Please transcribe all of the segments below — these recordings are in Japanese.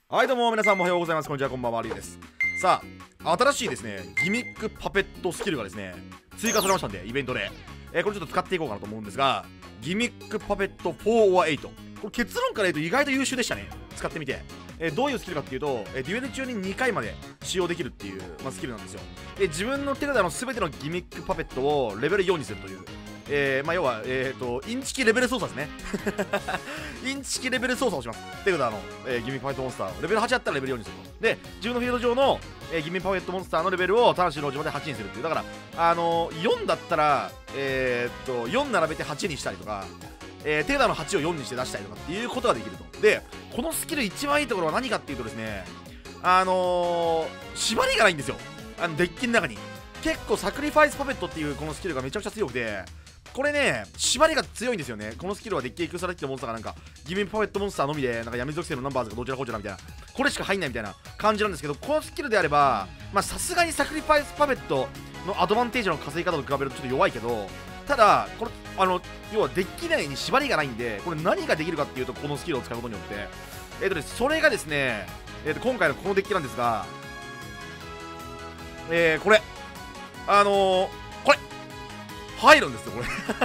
はいどうも皆さんもおはようございます。こんにちは、こんばんは、リュウです。さあ、新しいですね、ギミックパペットスキルがですね、追加されましたんで、イベントで。これちょっと使っていこうかなと思うんですが、ギミックパペット4 or 8。これ結論から言うと意外と優秀でしたね。使ってみて。どういうスキルかっていうと、デュエル中に2回まで使用できるっていう、スキルなんですよ。で、自分の手札の全てのギミックパペットをレベル4にするという。要は、インチキレベル操作ですね。インチキレベル操作をします。手札の、ギミックパペットモンスターをレベル8だったらレベル4にすると。で、自分のフィールド上の、ギミックパペットモンスターのレベルを魂の王子まで8にするっていう。だから、4だったら、4並べて8にしたりとか、手札の8を4にして出したりとかっていうことができると。で、このスキル一番いいところは何かっていうとですね、縛りがないんですよ。デッキの中に。結構サクリファイスパペットっていうこのスキルがめちゃくちゃ強くて、これね、縛りが強いんですよね。このスキルはデッキエクストラキットモンスターがなんか、ギミックパペットモンスターのみで、なんか闇属性のナンバーズがどちらこちらみたいな、これしか入んないみたいな感じなんですけど、このスキルであれば、さすがにサクリファイスパペットのアドバンテージの稼ぎ方と比べるとちょっと弱いけど、ただ、これ、要はデッキ内に縛りがないんで、これ何ができるかっていうと、このスキルを使うことによって、それがですね、今回のこのデッキなんですが、これ、これ、入るんですよ、これ。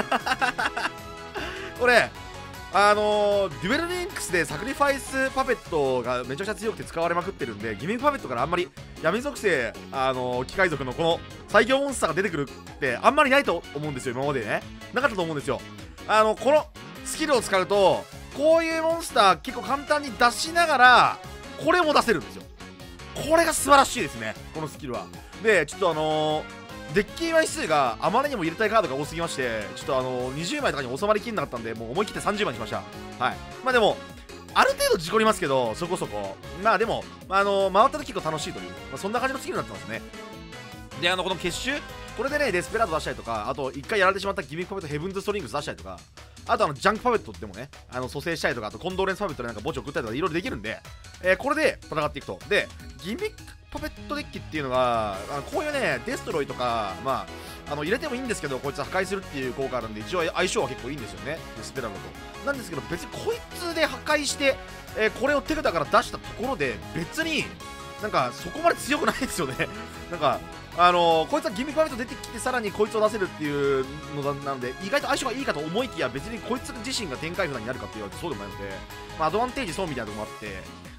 これ、デュエルリンクスでサクリファイスパペットがめちゃくちゃ強くて使われまくってるんで、ギミックパペットからあんまり闇属性、機械族のこの最強モンスターが出てくるってあんまりないと思うんですよ、今までね。なかったと思うんですよ。このスキルを使うと、こういうモンスター結構簡単に出しながら、これも出せるんですよ。これが素晴らしいですね、このスキルは。で、ちょっとデッキ枚数があまりにも入れたいカードが多すぎまして、ちょっと20枚とかに収まりきんなかったんで、もう思い切って30枚にしました。はい。でも、ある程度事故りますけど、そこそこ。でも、回った時結構楽しいという、そんな感じのスキルになってますね。で、この結集、これでね、デスペラード出したりとか、あと、1回やられてしまったギミックパペットヘブンズストリングス出したりとか、あとジャンクパペットでもね、蘇生したりとか、あとコンドーレンスパペットでなんか墓地送ったりとかいろいろできるんで、これで戦っていくと。で、ギミックパペットデッキっていうのが、こういうね、デストロイとか、入れてもいいんですけど、こいつは破壊するっていう効果あるんで、一応相性は結構いいんですよね、デスペラードと。なんですけど、別にこいつで破壊して、これを手札から出したところで、別になんかそこまで強くないですよね。なんか、こいつはギミックパペット出てきて、さらにこいつを出せるっていうのなので、意外と相性がいいかと思いきや、別にこいつ自身が展開札になるかって言われてそうでもないので、アドバンテージ損みたいなところもあって、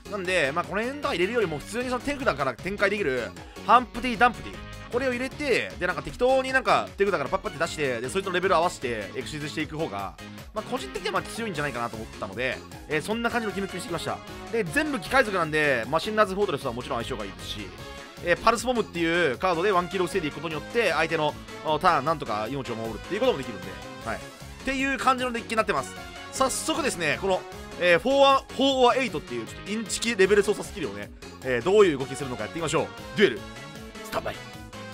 なんで、この辺とか入れるよりも、普通にその手札から展開できる、ハンプティ・ダンプティ、これを入れて、で、なんか適当になんか手札からパッパって出して、で、それとレベル合わせてエクシズしていく方が、個人的には強いんじゃないかなと思ったので、そんな感じのギミックにしてきました。で、全部機械族なんで、マシンナーズ・フォートレスはもちろん相性がいいですし、パルスボムっていうカードでワンキルを防いでいくことによって相手のターンなんとか命を守るっていうこともできるんで、はい、っていう感じのデッキになってます。早速ですね、この、4 or 8っていうちょっとインチキレベル操作スキルをね、どういう動きするのかやっていきましょう。デュエルスタンバイ。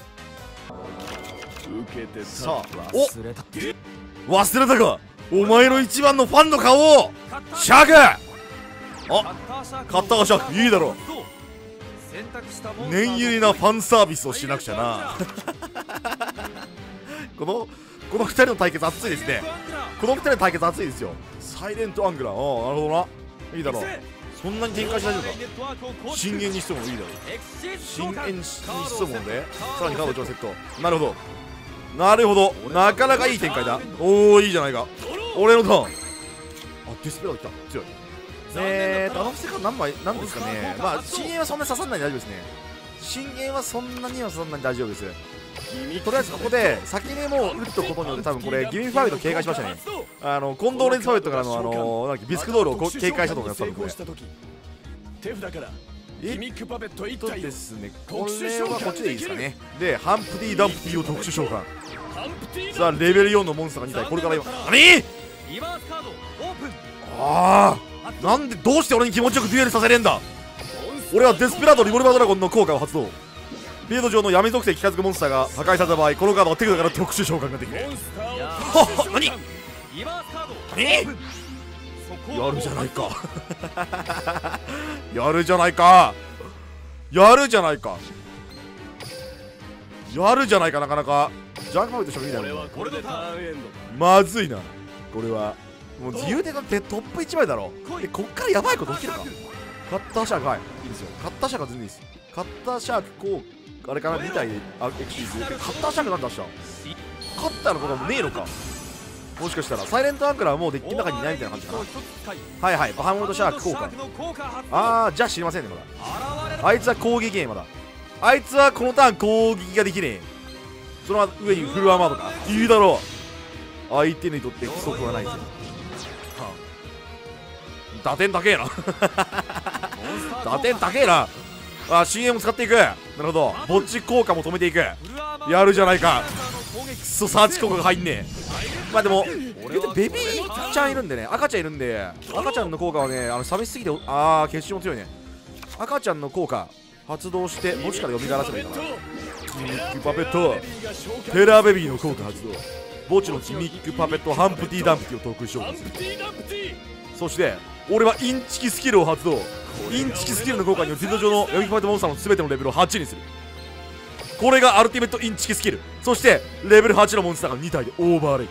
さあ、忘れたか、お前の一番のファンの顔を。シャーク、買ったかシャーク、いいだろう。念入りなファンサービスをしなくちゃな。この2人の対決熱いですね。この2人の対決熱いですよ。サイレントアングラー、なるほどな、いいだろう。そんなに展開しないのか。深淵にしてもいいだろう。深淵にしてもね、さらにカード1枚セット。なるほどなるほど、なかなかいい展開だ。おお、いいじゃないか。俺のターン。デスペラード来た、強い。伏せ方何ですかね。深淵はそんなに刺さんないで大丈夫ですね。深淵はそんなに大丈夫です。とりあえずここで先にもう打っとくことによって、多分これギミックパペット警戒しましたね。コンドーレンスパペットからのなんかビスクドールを警戒したと思います。多分これですね。これはこっちでいいですかね。で、ハンプティ・ダンプティを特殊召喚。さあ、レベル4のモンスターが2体、これから今。なんで、どうして俺に気持ちよくデュエルさせれんだ。俺はデスペラード・リボルバードラゴンの効果を発動。フィールド上の闇属性機械族モンスターが破壊された場合、このカードは手札から特殊召喚ができる。何やるじゃないか。やるじゃないか。やるじゃないか。やるじゃないか。なかなかジャンクパペットしてもいいだろう。まずいな、これは。もう自由でだってトップ1枚だろ。で、こっからやばいこと起きるか。 カッターシャーク、はい、いいですよ。カッターシャークは全然いいです。カッターシャーク、こう、あれかな、2体でエクシーズ。カッターシャークなん出したカッターのこともねえのか。もしかしたら、サイレントアンクラーはもうデッキの中にいないみたいな感じかな。はいはい、バハムートシャーク効果。じゃあ知りませんね、まだ。あいつは攻撃ねえ、まだ。あいつはこのターン攻撃ができねえ。その上にフルアーマードか。いいだろう。相手にとって規則はないぜ。打点高えな打点高えな。CM 使っていく。なるほど。墓地効果も止めていく。やるじゃないか。くそサーチ効果が入んねえ。まあでもベビーちゃんいるんでね、赤ちゃんいるんで、赤ちゃんの効果はね、寂しすぎて、決死も強いね。赤ちゃんの効果発動して墓地から蘇らせばいいかな。ギミックパペットテラーベビーの効果発動。墓地のギミックパペットハンプティダンプティを特殊召喚する。そして俺はインチキスキルを発動。インチキスキルの効果によるフィールド上のヤギパイトモンスターの全てのレベルを8にする。これがアルティメットインチキスキル。そしてレベル8のモンスターが2体でオーバーレイ。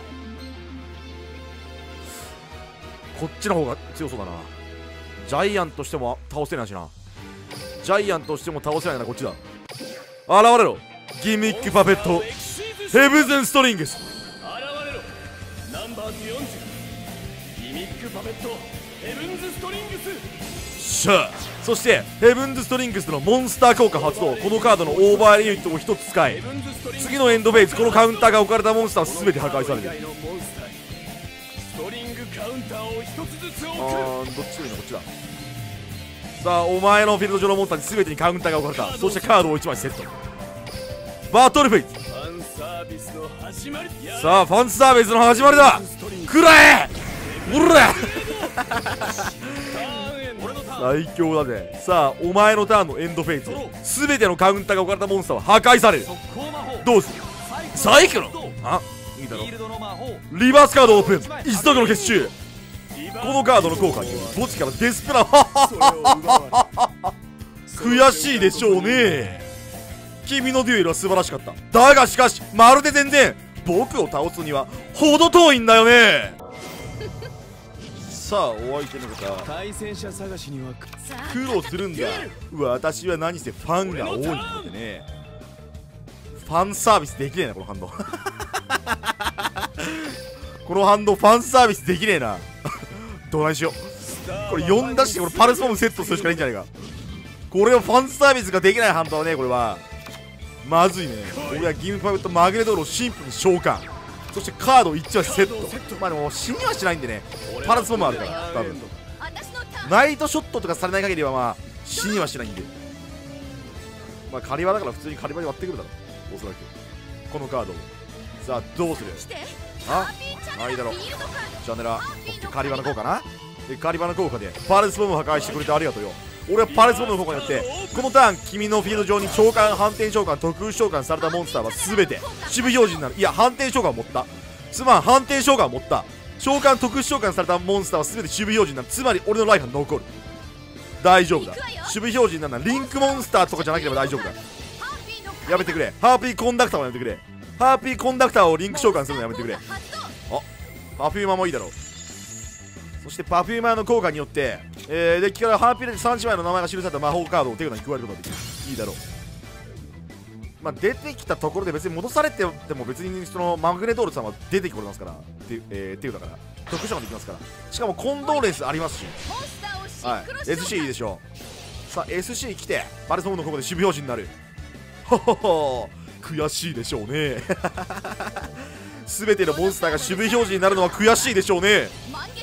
こっちの方が強そうだな。ジャイアンとしても倒せないしな。ジャイアンとしても倒せないな。こっちだ。現れろギミックパペットヘブズンストリングス。 現れろナンバーズ40ギミックパペットヘブンズストリングス。 しゃあ、そしてヘブンズストリングスのモンスター効果発動。このカードのオーバーユニットを1つ使い、次のエンドフェイズこのカウンターが置かれたモンスターは全て破壊される。 ストリングカウンターを1つずつ置く。 どっちがいいの。こっちだ。さあお前のフィールド上のモンスターに全てにカウンターが置かれた。そしてカードを1枚セット。バトルフェイズ。 ファンサービスの始まり。 さあファンサービスの始まりだ。食らえおら最強だぜ。さあお前のターンのエンドフェイズ全てのカウンターが置かれたモンスターは破壊される。どうする。サイクロン。いいだろ。リバースカードオープン。一族の結集。このカードの効果により墓地からデスペラ悔しいでしょうね。君のデュエルは素晴らしかった。だがしかしまるで全然僕を倒すには程遠いんだよね。さあお相手の方対戦者探しには苦労するんだ。私は何せファンが多いのでね。ファンサービスできねえなこのハンドこのハンドファンサービスできねえなどないしよう。これ4出してこれパルスボムセットするしかないんじゃないか。これはファンサービスができないハンドはね、これはまずいね。俺はギムパペットマグネドールをシンプルに召喚。そしてカード1はセット。まあでも死にはしないんでね、パルスボムあるから多分ナイトショットとかされない限りはまあ死にはしないんで、まあカリバだから普通にカリバで割ってくるだろうおそらくこのカードを。さあどうする。いいだろう。チャネラカリバの効果な。でカリバの効果でパルスボムを破壊してくれてありがとうよ。俺はパルスボムの効果によってこのターン君のフィールド上に召喚反転召喚特殊召喚されたモンスターは全て守備表示になる。いや反転召喚を持った。つまり反転召喚を持った召喚特殊召喚されたモンスターは全て守備表示になる。つまり俺のライフは残る。大丈夫だ。守備表示になるのはリンクモンスターとかじゃなければ大丈夫だ。やめてくれ。ハーピーコンダクターをやめてくれ。ハーピーコンダクターをリンク召喚するのやめてくれ。パフューマーもいいだろう。そしてパフューマーの効果によってデッキからハーピーレッド3姉妹の名前が記された魔法カードを手札に加えることができる。いいだろう。まあ出てきたところで別に戻されても別にそのマグネトールさんは出てきてこれますからっていうだから特殊召喚できますから。しかもコンドーレンスありますし、はい、SC いいでしょう。さあ SC 来てバルスボムの効果で守備表示になる。ほほほ悔しいでしょうね全てのモンスターが守備表示になるのは悔しいでしょうね。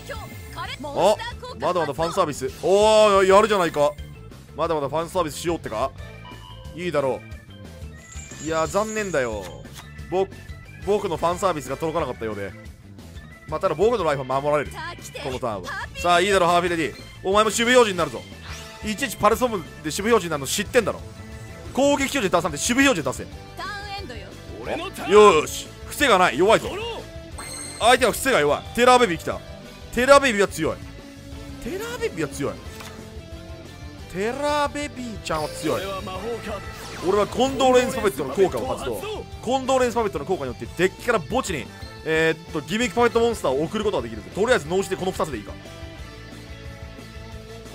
まだまだファンサービス。おおやるじゃないか。まだまだファンサービスしようってか。いいだろう。いや残念だよ。僕のファンサービスが届かなかったようで。まあただ僕のライフは守られるこのターンは。さあいいだろうハーフィレディ。お前も守備表示になるぞ。いちいちパルスボムで守備表示になるの知ってんだろ。攻撃表示出さんで守備表示出せ。よーし伏せがない。弱いぞ相手は伏せが弱い。テラーベビー来た。テラーベビーは強い。テラーベビーは強い。テラーベビーちゃんは強い。俺はコンドーレンスパペットの効果を発動。コンドーレンスパペットの効果によってデッキから墓地にギミックパペットモンスターを送ることができる。とりあえず脳死でこの2つでいいか。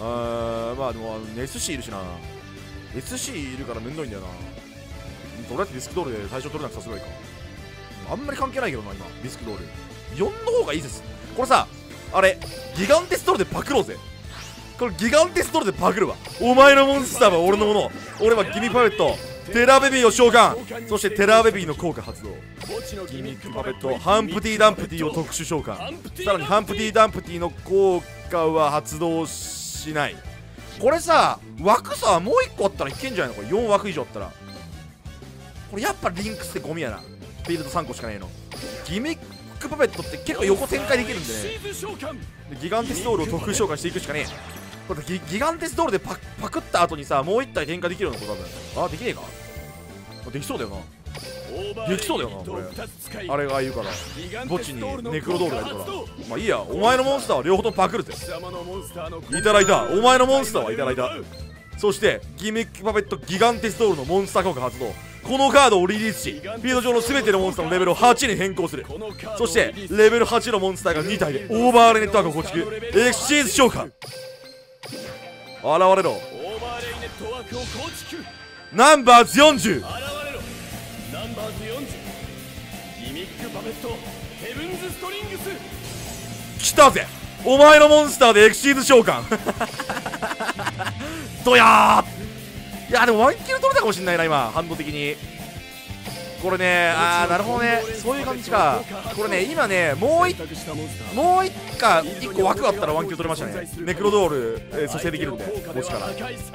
まあでもSC いるしな。 SC いるからめんどいんだよな。とりあえずビスクドールで最初取れなくさすがいいか。あんまり関係ないけどな今ビスクドール4の方がいいです。これさあれギガンテストールでパクろうぜ。これギガンテストールでパクるわ。お前のモンスターは俺のもの。俺はギミパペットテラベビーを召喚。そしてテラベビーの効果発動。ギミックパペットハンプティ・ダンプティを特殊召喚。さらにハンプティ・ダンプティの効果は発動しない。これさ枠さもう1個あったらいけんじゃないの。これ4枠以上あったら。これやっぱリンクスってゴミやな。フィールド3個しかないの。ギミックパペットって結構横展開できるんでね。でギガンテストールを特殊召喚していくしかねえ。これギガンテストールでパクった後にさもう1体展開できるのこれ多分。あできねえか。できそうだよな。できそうだよなこれ。あれがいるから墓地にネクロドールがいるから。まあいいや。お前のモンスターは両方ともパクるぜ。いただいた。お前のモンスターはいただいた。そしてギミックパペットギガンテストールのモンスター効果発動。このカードをリリースしフィールド上の全てのモンスターのレベルを8に変更する。そしてレベル8のモンスターが2体でオーバーレイネットワークを構築。エクシーズ召喚。現れろ。ナンバーズ40。 ナンバーズ40ギミックパペットヘブンズストリングス。 来たぜお前のモンスターでエクシーズ召喚。どやー。いやでもワンキル取れたかもしんないな今反動的に。これねなるほどねそういう感じか。これね今ねもう一個枠あったらワンキル取れましたね。ネクロドール蘇生できるんで墓地から。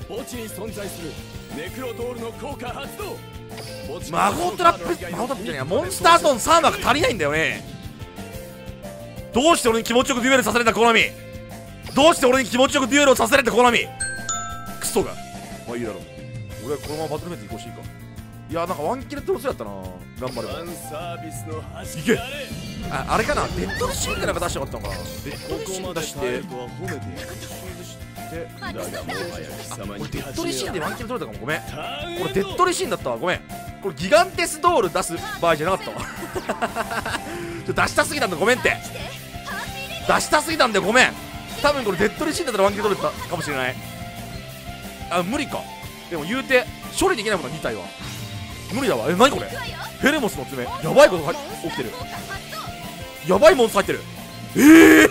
魔法トラップじゃねえモンスターゾーン3枠足りないんだよね。どうして俺に気持ちよくデュエルさせれたコナミ。どうして俺に気持ちよくデュエルをさせれたコナミ。クソがまあいいだろう。俺はこのままバトルメンツ行こうしいか。いやなんかワンキルってそうやったな。頑張ればいけ。あれかなデッドリシーンなんか出してなかったのかな。デッドリシーン出してデッドリシーンでワンキル取れたかも。ごめんこれデッドリシーンだったわ。ごめんこれギガンテスドール出す場合じゃなかったわ。出したすぎたんだごめんって。出したすぎたんだよごめん。多分これデッドリシーンだったらワンキル取れたかもしれない。無理か。でも言うて処理できないもんな2体は無理だわ。何これヘレモスの爪やばいこと起きてる。やばいモンスター入ってる。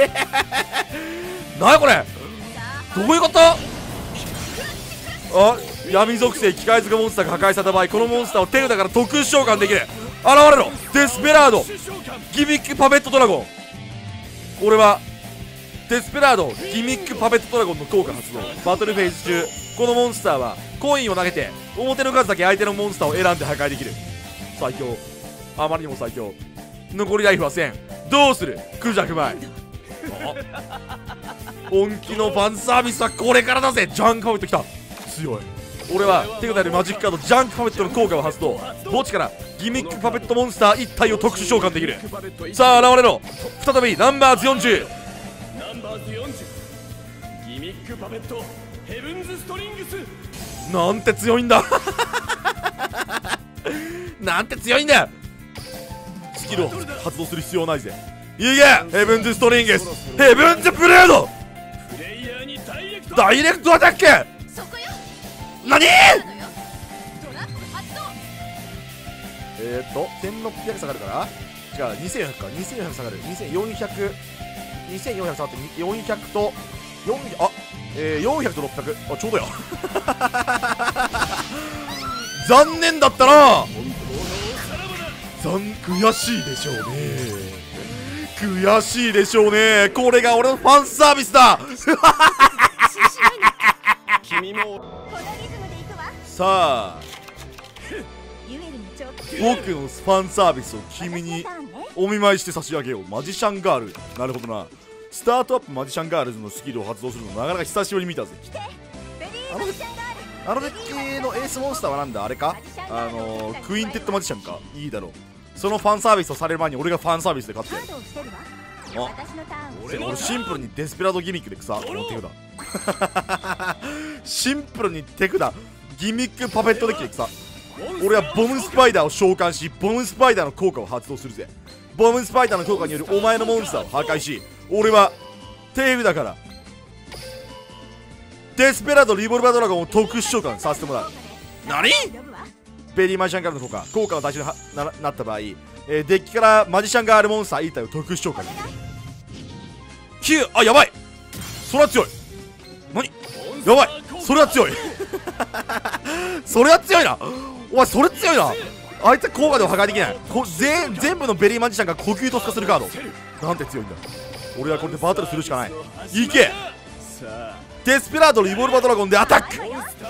何これどういうこと。闇属性機械塚モンスターが破壊された場合このモンスターを手札から特殊召喚できる。現れろデスペラードギミックパペットドラゴン。俺はデスペラードギミックパペットドラゴンの効果発動。バトルフェーズ中このモンスターはコインを投げて表の数だけ相手のモンスターを選んで破壊できる。最強あまりにも最強。残りライフは1000。どうするクジャクマイ。本気のファンサービスはこれからだぜ。ジャンクパペットきた強い。俺は手札でマジックカードジャンクパペットの効果を発動。墓地からギミックパペットモンスター1体を特殊召喚できる。さあ現れろ再びナンバーズ40。 ナンバーズ40ギミックパペットヘブンズストリングス。 なんて強いんだ。なんて強いんだよ。スキルを発動する必要ないぜ。いけヘブンズストリングスヘブンズブレードダイレクトアタック。何1600下がるから違う2400か2400下がる2400下がって400と400と600ちょうどや。残念だったな。悔しいでしょうね。悔しいでしょうね。これが俺のファンサービスだ。さあ僕のファンサービスを君にお見舞いして差し上げよう。マジシャンガール。なるほどな。スタートアップマジシャンガールズのスキルを発動するのなかなか久しぶりに見たぜ。あのデッキのエースモンスターはなんだあれかクインテッドマジシャンか。いいだろう。そのファンサービスをされる前に俺がファンサービスで勝ってやる。俺シンプルにデスペラードギミックで草この手札。シンプルに手札ギミックパペットデッキで草。俺はボムスパイダーを召喚しボムスパイダーの効果を発動するぜ。ボムスパイダーの効果によるお前のモンスターを破壊し俺は手札からデスペラードリボルバードラゴンを特殊召喚させてもらう。何？ベリーマジシャンからの効果の対象になった場合、デッキからマジシャンガールモンスター1体を特殊召喚できる。9、あ、やばい、それは強い。何？やばい、それは強いそれは強いな。お前それ強いな。あいつは効果では破壊できない。全部のベリーマジシャンが呼吸突化するカード。なんて強いんだ。俺はこれでバトルするしかない。いけ、デスペラードリボルバードラゴンでアタック。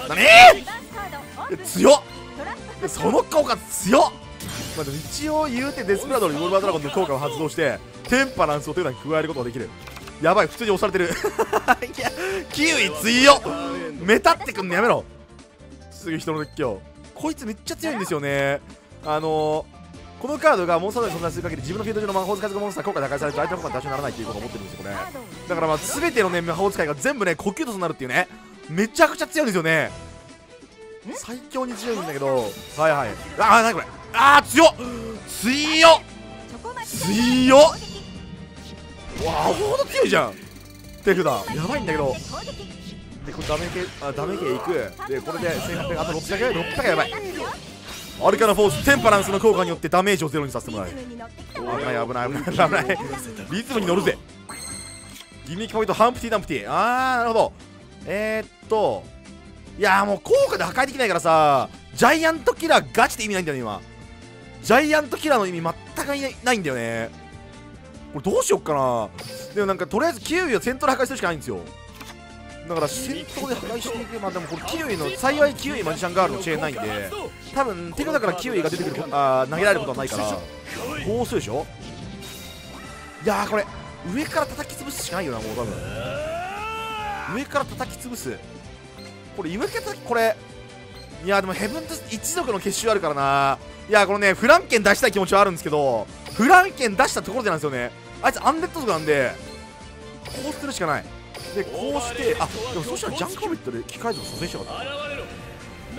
何？強っ。その効果強っ。まあ、でも一応言うてデスペラードリボルバードラゴンの効果を発動してテンパランスを手札に加えることができる。やばい、普通に押されてるいや、キウイ強っ。メタってくんのやめろ。次人のデッキを。こいつめっちゃ強いんですよね。このカードがモンスターで存在する限り自分のフィールド上の魔法使いモンスター効果で破壊されると相手の効果に対象にならないっていうことを持ってるんですよこれ。だからまあ全てのね魔法使いが全部ね呼吸突になるっていうね、めちゃくちゃ強いんですよね。最強に強いんだけど、はいはい。ああ、なにこれ。ああ、強っ強っ強っ。わあ、ほんと強いじゃん。手札やばいんだけど。でこれダメ系いく。でこれで1800、あと600やばい。アルカナフォーステンパランスの効果によってダメージをゼロにさせてもらえる。危ない危ない危ない危ないリズムに乗るぜ。ギミックポイントハンプティダンプティ。あー、なるほど。いやーもう効果で破壊できないからさ、ジャイアントキラーガチで意味ないんだよね今。ジャイアントキラーの意味全くないんだよね。これどうしよっかな。でもなんかとりあえずキウイを先頭で破壊するしかないんですよ。だから先頭で破壊していけば、でもこれキウイの幸いキウイマジシャンガールのチェーンないんで多分手札からキウイが出てくる投げられることはないからこうするでしょ。いやーこれ上から叩き潰すしかないよな。もう多分上から叩き潰す。これ上から叩き、これいやでもヘブンズ一族の結集あるからな。いやこのねフランケン出したい気持ちはあるんですけど、フランケン出したところでなんですよね。あいつアンデッド族なんでこうするしかない。でこうして、あ、でもそしたらジャンクパベットで機械族蘇生しようかった。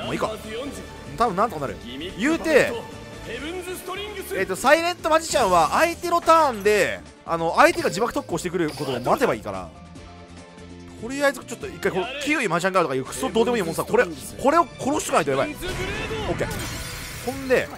もういいか、多分なんとかなる。言うてサイレントマジシャンは相手のターンで相手が自爆特攻してくることを待てばいいから、とりあえずちょっと一回このキウイマジシャンガールとかいうクソどうでもいいもんさ、これを殺しとかないとやばい。オッケー。ほんで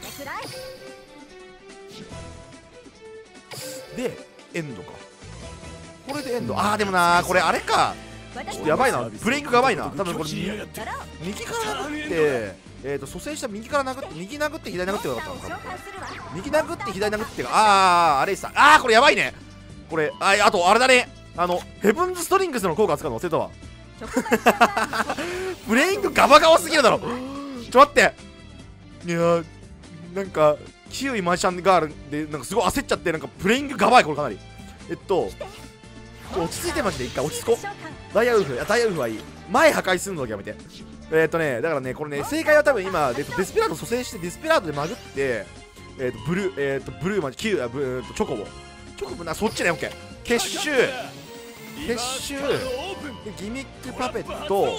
エンドか。これでエンド。あーでもなー、これあれか、ちょっとやばいな。ブレイクがやばいな。多分これ右から殴って蘇生した右から殴って、右殴って左殴ってよかったのかな。右殴って左殴ってあれさ、これやばいね。これあとあれだね、ヘブンズストリングスの効果使うの忘れたわブレイングガバガバすぎるだろ待って。いやーなんかキウイマジシャンガールでなんかすごい焦っちゃって、なんかプレイングガバい。これかなり落ち着いてマジで一回落ち着こう。ダイヤウルフはいい。前破壊するのだけやめて。だからねこれね正解は多分今デスペラード蘇生してデスペラードでまぐってブルーマジキウイチョコボな、そっちね。オッケー。結集でギミックパペット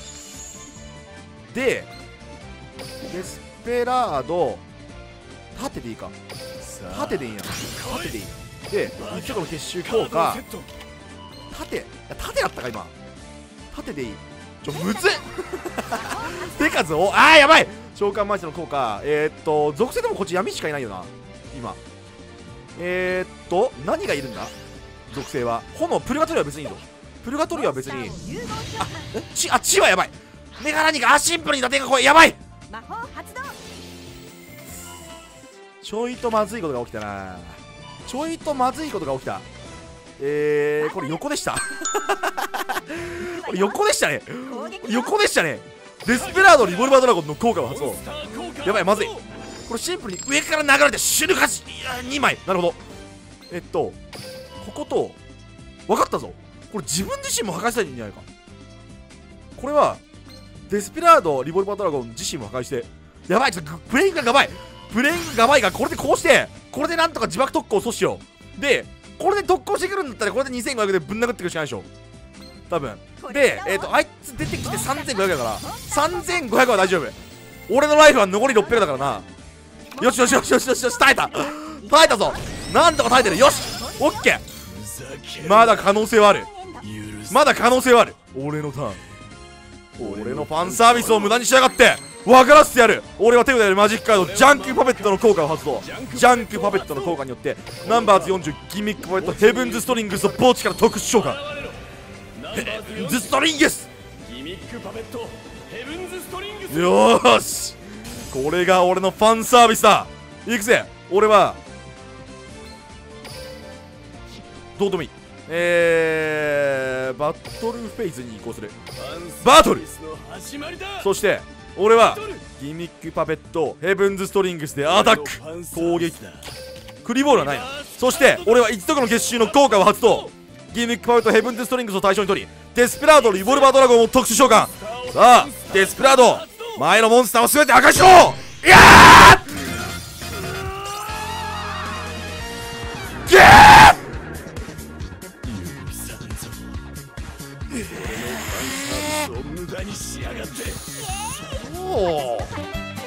でデスペラード縦でいいか。縦でいいやん。縦でいいで一応の結集効果縦だったか今。縦でいい。むずっ手数をやばい。召喚マジの効果属性でもこっち闇しかいないよな今。何がいるんだ。属性は炎。プルガトリは別にいいぞ。プルガトリは別に血はやばい。メガラニがシンプルに打点がこれやばい。ちょいとまずいことが起きたな。これ横でしたこれ横でしたね。デスペラードリボルバードラゴンの効果を発動。やばい、まずい。これシンプルに上から流れて死ぬはず。2枚。なるほど。ここと分かったぞ。これ自分自身も破壊したいんじゃないか。これはデスペラードリボルバードラゴン自身も破壊して、やばい、ちょっとプレイングがやばいがこれでこうして、これでなんとか自爆特攻を阻止しよう。でこれで特攻してくるんだったらこれで2500でぶん殴ってくるしかないでしょ多分。であいつ出てきて3500だから3500は大丈夫。俺のライフは残り600だからな。よし耐えたぞ。なんとか耐えてる。よしオッケー。まだ可能性はある。俺のターン。 俺のファンサービスを無駄にしやがって分からせてやる。俺は手札よりマジックカードジャンクパペットの効果を発動。ジャンクパペットの効果によってナンバーズ40ギミックパペットヘブンズストリングスを墓地から特殊召喚。ヘブンズストリングスギミックパペットヘブンズストリングス。 よーし、これが俺のファンサービスだ。いくぜ。俺はどうでもいい。バトルフェイズに移行する。バトル。そして俺はギミックパペットヘブンズストリングスでアタック攻撃。クリボールはないな。そして俺は一族の結集の効果を発動。ギミックパペットヘブンズストリングスを対象に取りデスペラードリボルバードラゴンを特殊召喚。さあデスペラード前のモンスターを全て破壊しろ。いやーゲー無駄にしやがって。 おー